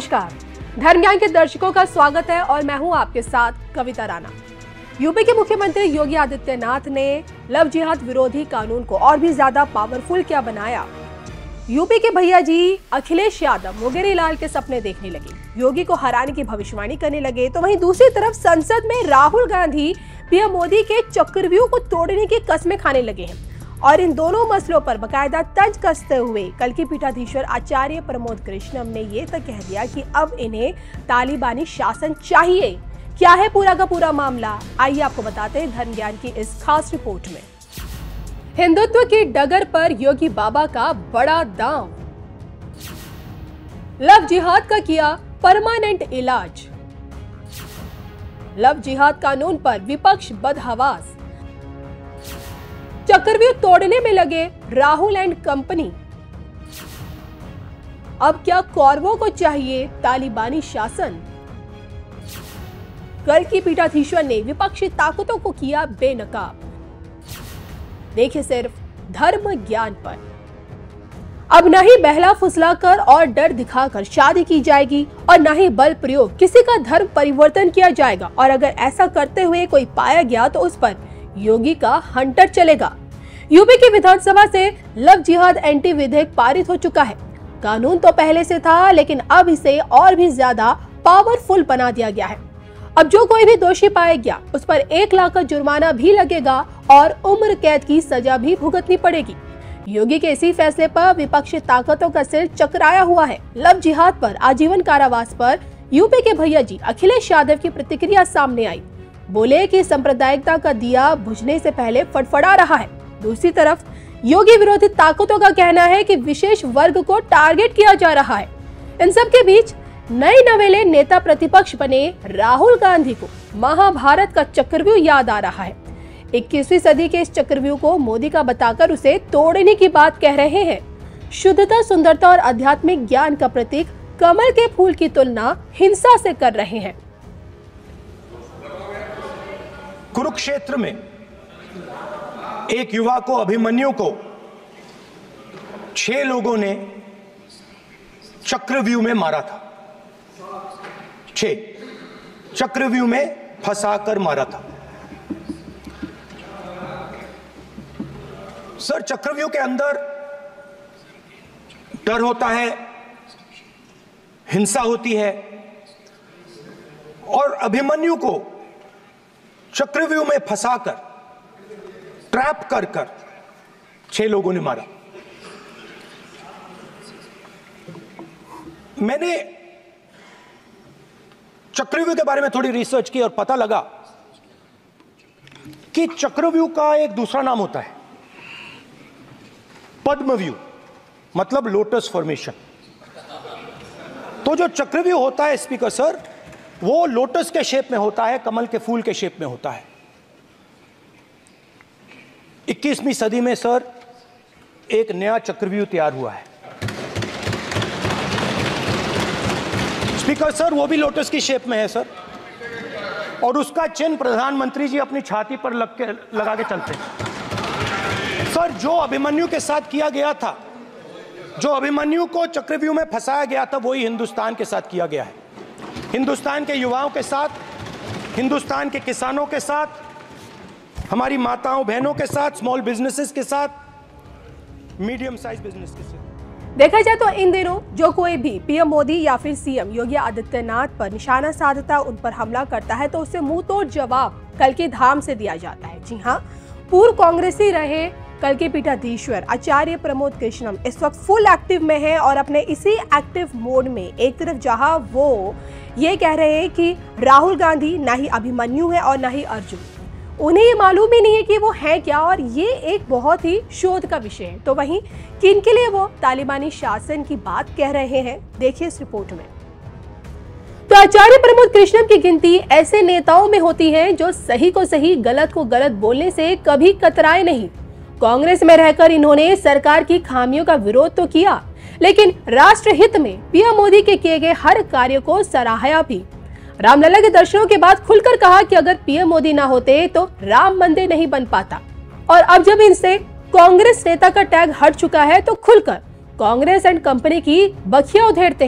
नमस्कार, धर्म ज्ञान के दर्शकों का स्वागत है और मैं हूं आपके साथ कविता राणा। यूपी के मुख्यमंत्री योगी आदित्यनाथ ने लव जिहाद विरोधी कानून को और भी ज्यादा पावरफुल क्या बनाया। यूपी के भैया जी अखिलेश यादव मुंगेरी लाल के सपने देखने लगे, योगी को हराने की भविष्यवाणी करने लगे, तो वहीं दूसरी तरफ संसद में राहुल गांधी पीएम मोदी के चक्रव्यूह को तोड़ने की कस्में खाने लगे हैं। और इन दोनों मसलों पर बकायदा तंज कसते हुए कल की पीठाधीश्वर आचार्य प्रमोद कृष्णम ने ये तक कह दिया कि अब इन्हें तालिबानी शासन चाहिए। क्या है पूरा का पूरा मामला, आइए आपको बताते हैं धर्म ज्ञान की इस खास रिपोर्ट में। हिंदुत्व की डगर पर योगी बाबा का बड़ा दांव, लव जिहाद का किया परमानेंट इलाज, लव जिहाद कानून पर विपक्ष बदहवास, चक्रव्यूह तोड़ने में लगे राहुल एंड कंपनी, अब क्या कौरवों को चाहिए तालिबानी शासन। कल की पीठाधीश्वर ने विपक्षी ताकतों को किया बेनकाब। देखिए सिर्फ धर्म ज्ञान पर। अब न ही बहला फुसलाकर और डर दिखाकर शादी की जाएगी और न ही बल प्रयोग किसी का धर्म परिवर्तन किया जाएगा, और अगर ऐसा करते हुए कोई पाया गया तो उस पर योगी का हंटर चलेगा। यूपी की विधानसभा से लव जिहाद एंटी विधेयक पारित हो चुका है। कानून तो पहले से था, लेकिन अब इसे और भी ज्यादा पावरफुल बना दिया गया है। अब जो कोई भी दोषी पाया गया उस पर 1 लाख का जुर्माना भी लगेगा और उम्र कैद की सजा भी भुगतनी पड़ेगी। योगी के इसी फैसले पर विपक्षी ताकतों का सिर चकराया हुआ है। लव जिहाद पर आजीवन कारावास पर यूपी के भैया जी अखिलेश यादव की प्रतिक्रिया सामने आई। बोले कि सांप्रदायिकता का दिया बुझने से पहले फड़फड़ा रहा है। दूसरी तरफ योगी विरोधी ताकतों का कहना है कि विशेष वर्ग को टारगेट किया जा रहा है। इन सब के बीच नए नवेले नेता प्रतिपक्ष बने राहुल गांधी को महाभारत का चक्रव्यूह याद आ रहा है। 21वीं सदी के इस चक्रव्यूह को मोदी का बताकर उसे तोड़ने की बात कह रहे हैं। शुद्धता, सुंदरता और आध्यात्मिक ज्ञान का प्रतीक कमल के फूल की तुलना हिंसा से कर रहे हैं। कुरुक्षेत्र में एक युवा को, अभिमन्यु को 6 लोगों ने चक्रव्यूह में मारा था। 6 चक्रव्यूह में फंसाकर मारा था। सर, चक्रव्यूह के अंदर डर होता है, हिंसा होती है, और अभिमन्यु को चक्रव्यूह में फंसाकर, ट्रैप कर 6 लोगों ने मारा। मैंने चक्रव्यूह के बारे में थोड़ी रिसर्च की और पता लगा कि चक्रव्यूह का एक दूसरा नाम होता है पद्मव्यूह, मतलब लोटस फॉर्मेशन। तो जो चक्रव्यूह होता है स्पीकर सर, वो लोटस के शेप में होता है, कमल के फूल के शेप में होता है। 21वीं सदी में सर एक नया चक्रव्यूह तैयार हुआ है स्पीकर सर, वो भी लोटस की शेप में है सर, और उसका चिन्ह प्रधानमंत्री जी अपनी छाती पर लगा के चलते हैं। सर, जो अभिमन्यु के साथ किया गया था, जो अभिमन्यु को चक्रव्यूह में फंसाया गया था, वही हिंदुस्तान के साथ किया गया है। हिंदुस्तान के युवाओं के साथ, हिंदुस्तान के किसानों के साथ, हमारी माताओं बहनों के साथ, स्मॉल बिजनेसेस के साथ, मीडियम साइज बिजनेस के साथ। देखा जाए तो इन दिनों जो कोई भी पीएम मोदी या फिर सीएम योगी आदित्यनाथ पर निशाना साधता, उन पर हमला करता है, तो उसे मुंह तोड़ जवाब कल की धाम से दिया जाता है। जी हाँ, पूर्व कांग्रेसी रहे कल के पीठाधीश्वर आचार्य प्रमोद कृष्णम इस वक्त फुल एक्टिव में है, और अपने इसी एक्टिव मोड में एक तरफ जहां वो ये कह रहे हैं कि राहुल गांधी ना ही अभिमन्यु है और ना ही अर्जुन, उन्हें ये मालूम ही नहीं है कि वो है क्या, और ये एक बहुत ही शोध का विषय है। तो वहीं किनके लिए वो तालिबानी शासन की बात कह रहे हैं, देखिए इस रिपोर्ट में। तो आचार्य प्रमोद कृष्णम की गिनती ऐसे नेताओं में होती है जो सही को सही, गलत को गलत बोलने से कभी कतराए नहीं। कांग्रेस में रहकर इन्होंने सरकार की खामियों का विरोध तो किया, लेकिन राष्ट्र हित में पीएम मोदी के किए गए हर कार्य को सराहाया भी। रामलला के दर्शनों के बाद खुलकर कहा कि अगर पीएम मोदी ना होते तो राम मंदिर नहीं बन पाता। और अब जब इनसे कांग्रेस नेता का टैग हट चुका है तो खुलकर कांग्रेस एंड कंपनी की बखिया उधेड़ते हैं।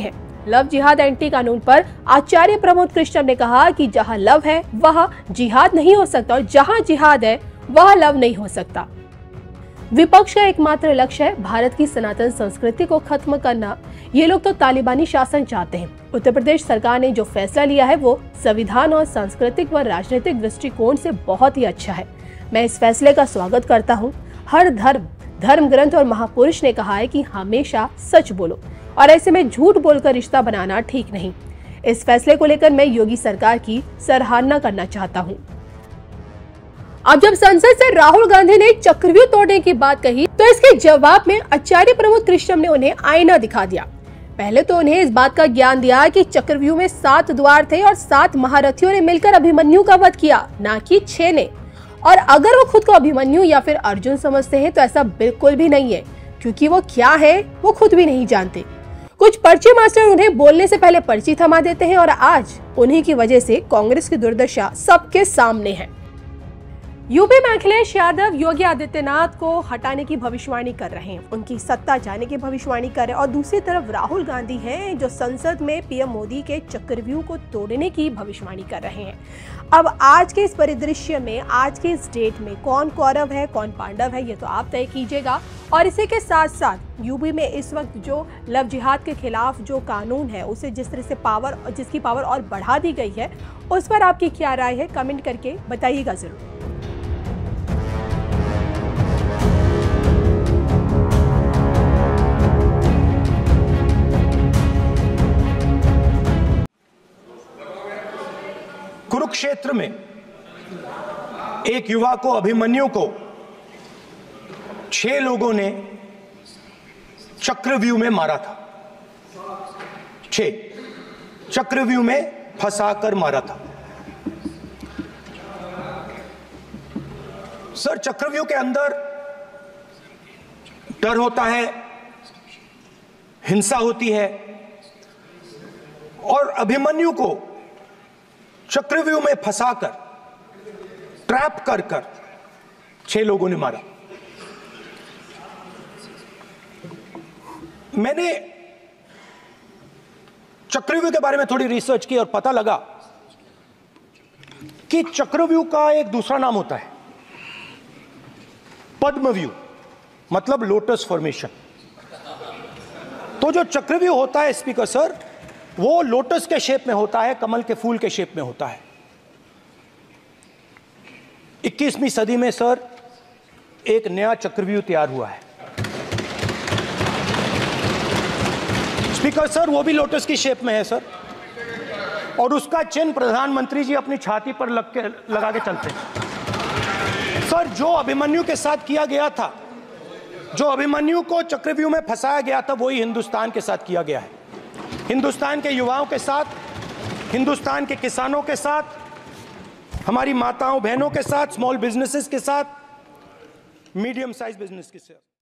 लव जिहाद एंटी कानून पर आचार्य प्रमोद कृष्णम ने कहा कि जहां लव है वहां जिहाद नहीं हो सकता और जहां जिहाद है वहां लव नहीं हो सकता। विपक्ष का एकमात्र लक्ष्य है भारत की सनातन संस्कृति को खत्म करना। ये लोग तो तालिबानी शासन चाहते हैं। उत्तर प्रदेश सरकार ने जो फैसला लिया है वो संविधान और सांस्कृतिक व राजनीतिक दृष्टिकोण से बहुत ही अच्छा है। मैं इस फैसले का स्वागत करता हूँ। हर धर्म ग्रंथ और महापुरुष ने कहा है कि हमेशा सच बोलो और ऐसे में झूठ बोलकर रिश्ता बनाना ठीक नहीं। इस फैसले को लेकर मैं योगी सरकार की सराहना करना चाहता हूँ। अब जब संसद से राहुल गांधी ने चक्रव्यूह तोड़ने की बात कही तो इसके जवाब में आचार्य प्रमोद कृष्णम ने उन्हें आईना दिखा दिया। पहले तो उन्हें इस बात का ज्ञान दिया कि चक्रव्यूह में 7 द्वार थे और 7 महारथियों ने मिलकर अभिमन्यु का वध किया, ना कि 6 ने। और अगर वो खुद को अभिमन्यु या फिर अर्जुन समझते हैं तो ऐसा बिल्कुल भी नहीं है, क्योंकि वो क्या है वो खुद भी नहीं जानते। कुछ पर्ची मास्टर उन्हें बोलने से पहले पर्ची थमा देते हैं और आज उन्हीं की वजह से कांग्रेस की दुर्दशा सबके सामने है। यूपी में अखिलेश यादव योगी आदित्यनाथ को हटाने की भविष्यवाणी कर रहे हैं, उनकी सत्ता जाने की भविष्यवाणी कर रहे हैं और दूसरी तरफ राहुल गांधी हैं जो संसद में पीएम मोदी के चक्रव्यूह को तोड़ने की भविष्यवाणी कर रहे हैं। अब आज के इस परिदृश्य में, आज के इस डेट में कौन कौरव है कौन पांडव है ये तो आप तय कीजिएगा। और इसी के साथ साथ यूपी में इस वक्त जो लव जिहाद के खिलाफ जो कानून है उसे जिस तरह से जिसकी पावर और बढ़ा दी गई है उस पर आपकी क्या राय है, कमेंट करके बताइएगा जरूर। कुरुक्षेत्र में एक युवा को, अभिमन्यु को 6 लोगों ने चक्रव्यूह में मारा था। 6 चक्रव्यूह में फंसाकर मारा था। सर, चक्रव्यूह के अंदर डर होता है, हिंसा होती है और अभिमन्यु को चक्रव्यूह में फंसाकर, ट्रैप कर 6 लोगों ने मारा। मैंने चक्रव्यूह के बारे में थोड़ी रिसर्च की और पता लगा कि चक्रव्यूह का एक दूसरा नाम होता है पद्मव्यूह, मतलब लोटस फॉर्मेशन। तो जो चक्रव्यूह होता है स्पीकर सर, वो लोटस के शेप में होता है, कमल के फूल के शेप में होता है। 21वीं सदी में सर एक नया चक्रव्यूह तैयार हुआ है स्पीकर सर, वो भी लोटस की शेप में है सर, और उसका चिन्ह प्रधानमंत्री जी अपनी छाती पर लगा के चलते हैं। सर, जो अभिमन्यु के साथ किया गया था, जो अभिमन्यु को चक्रव्यूह में फंसाया गया था, वही हिंदुस्तान के साथ किया गया है। हिंदुस्तान के युवाओं के साथ, हिंदुस्तान के किसानों के साथ, हमारी माताओं बहनों के साथ, स्मॉल बिजनेसेस के साथ, मीडियम साइज बिजनेस के साथ।